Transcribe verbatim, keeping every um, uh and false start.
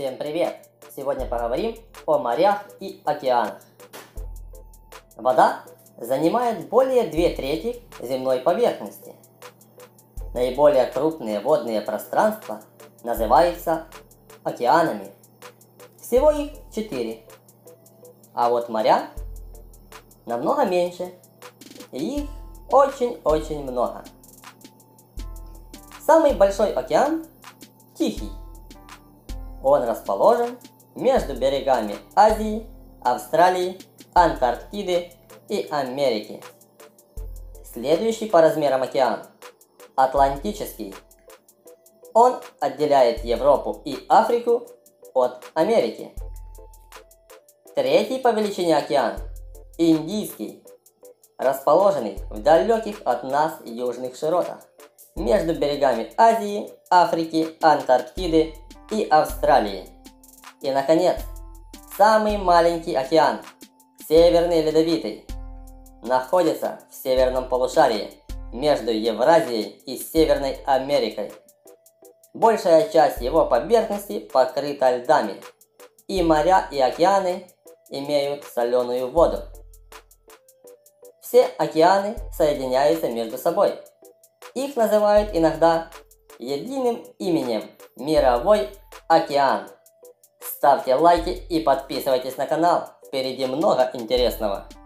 Всем привет! Сегодня поговорим о морях и океанах. Вода занимает более две трети земной поверхности. Наиболее крупные водные пространства называются океанами. Всего их четыре. А вот моря намного меньше, и их очень-очень много. Самый большой океан – Тихий. Он расположен между берегами Азии, Австралии, Антарктиды и Америки. Следующий по размерам океан – Атлантический. Он отделяет Европу и Африку от Америки. Третий по величине океан – Индийский, расположенный в далеких от нас южных широтах, между берегами Азии, Африки, Антарктиды и Австралии. И, наконец, самый маленький океан, Северный Ледовитый, находится в северном полушарии, между Евразией и Северной Америкой. Большая часть его поверхности покрыта льдами, и моря и океаны имеют соленую воду. Все океаны соединяются между собой. Их называют иногда единым именем – Мировой океан. Ставьте лайки и подписывайтесь на канал, впереди много интересного.